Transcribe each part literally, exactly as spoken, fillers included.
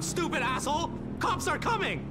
out, stupid asshole! Cops are coming!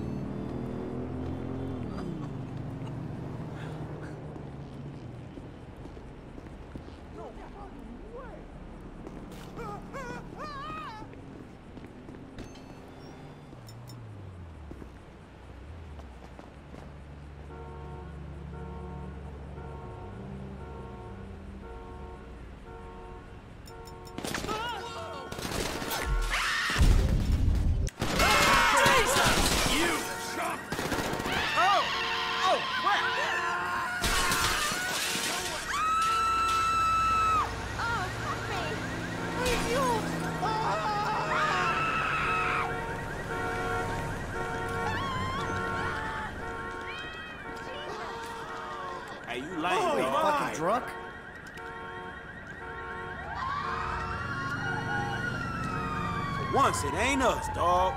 Hey, you lame, Oh, you dog. fucking drunk? For once, it ain't us, dog.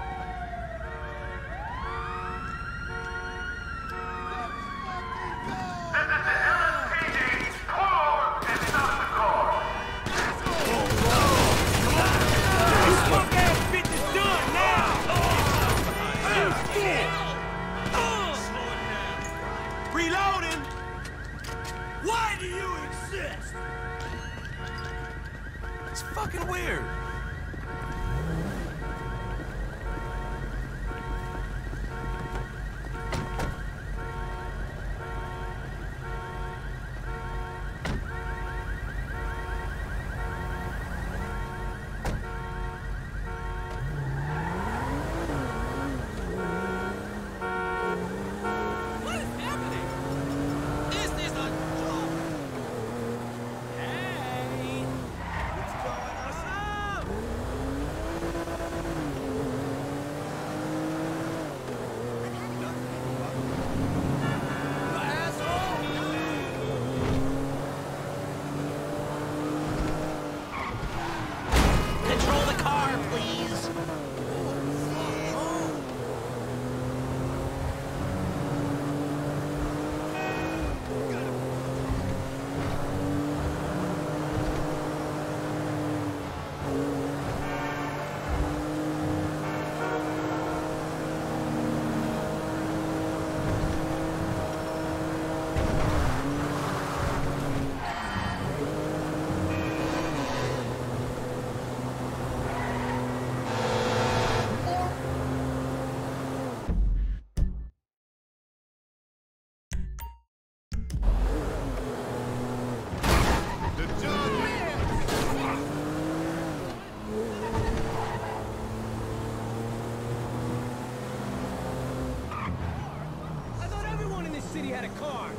Reloading! Why do you exist? It's fucking weird. Control the car, please! I thought everyone in this city had a car.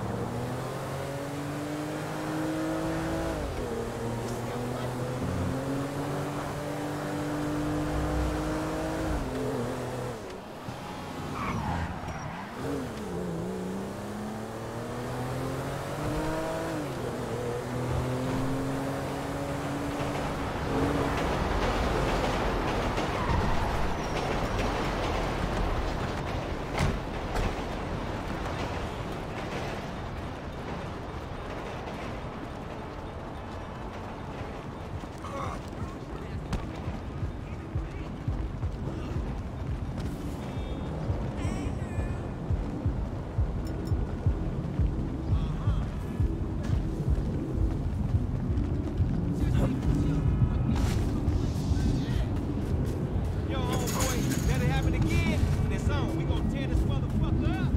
Yo, homeboy, let it happen again, and it's on. We gonna tear this motherfucker up.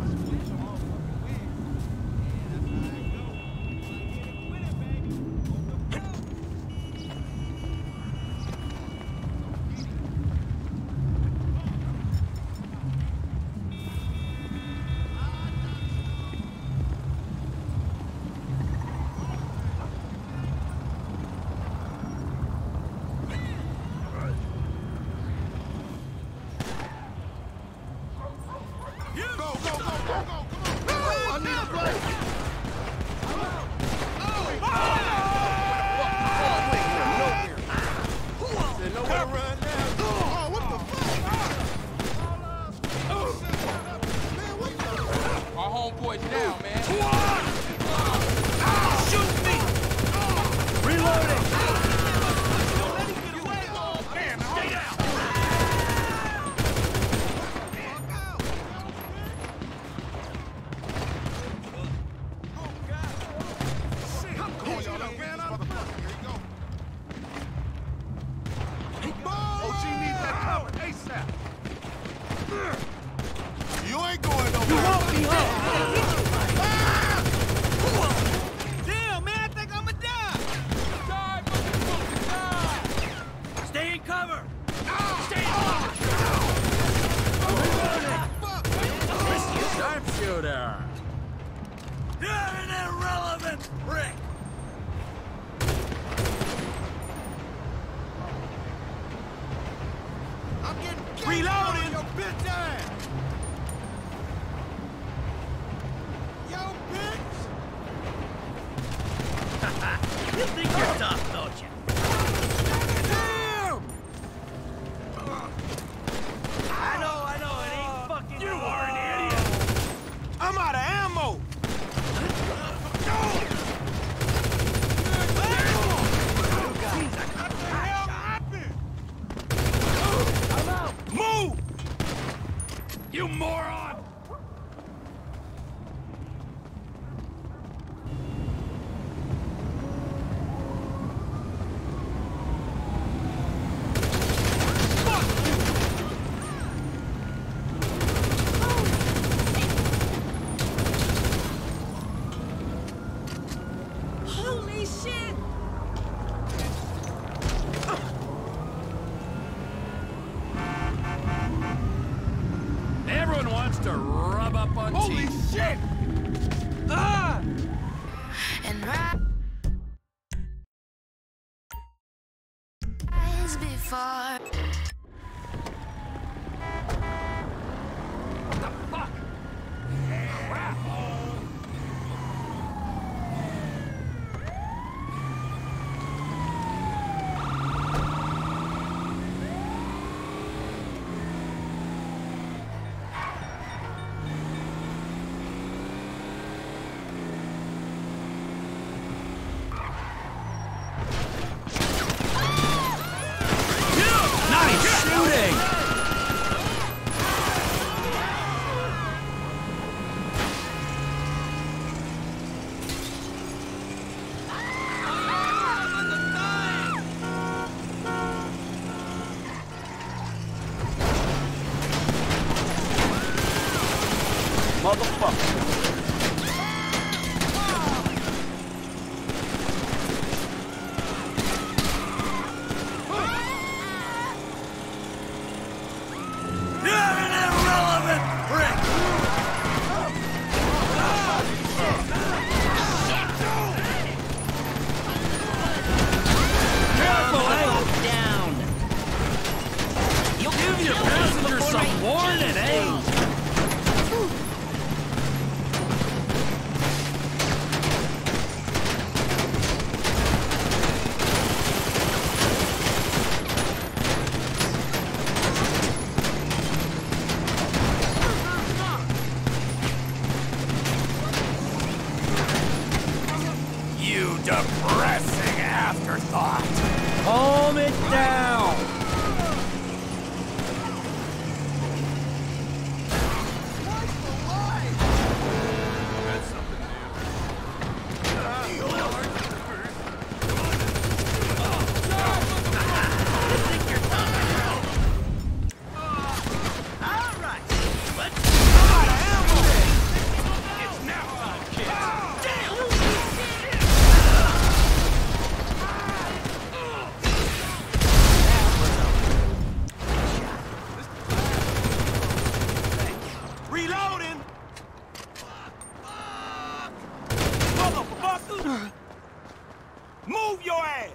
Our homeboys down, man. Shoot me! Reloading! Stay down! Brick! I'm getting Reloading! Yo, bitch ass! Yo, bitch! You think you're tough, don't you? Damn! I know, I know, it ain't fucking... You are an idiot! I'm out of ammo! What the hell happened? Move! You moron! Holy shit! Everyone wants to rub up on Holy teeth. shit! Ah! And rise before. What the fuck? Crap! Nice shooting! Motherfucker. You're an irrelevant prick! Careful, eh? Down. You'll give your passenger some warning, eh? You depressing afterthought. Calm it down. Reloading! Motherfucker! Move your ass!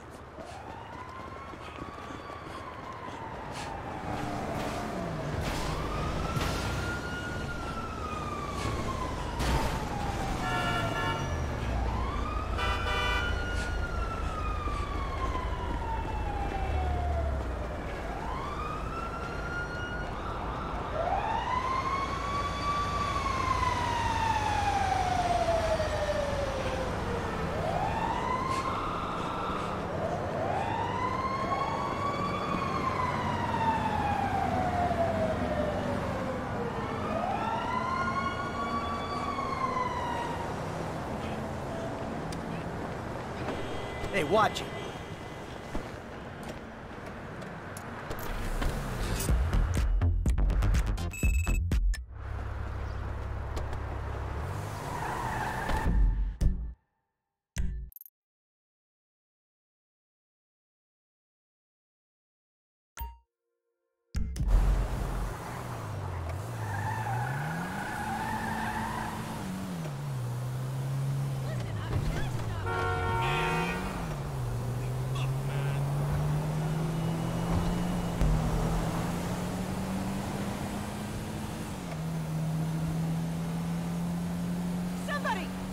Hey, watch it.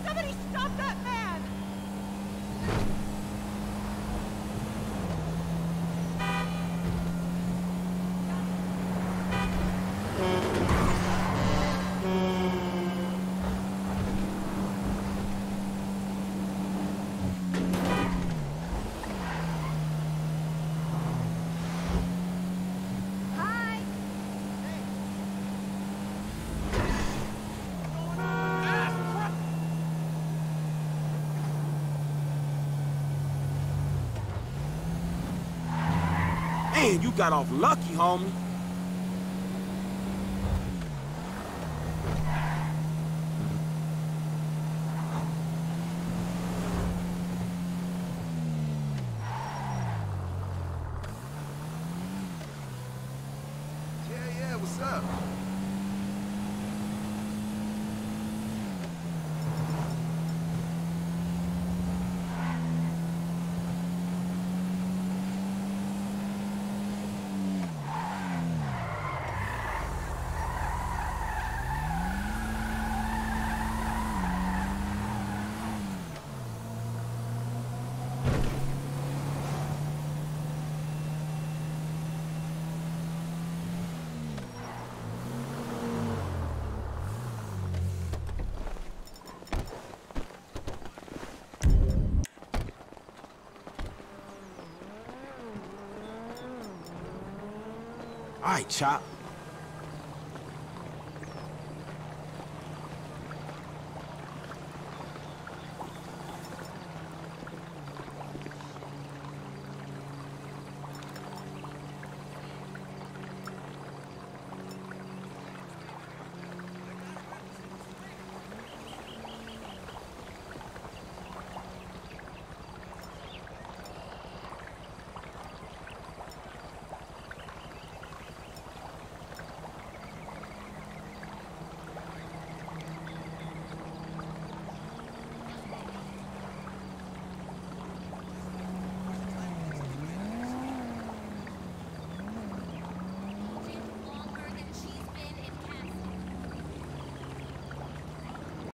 Somebody stop that man! Man, you got off lucky, homie. Yeah, yeah, what's up? All right, Chop.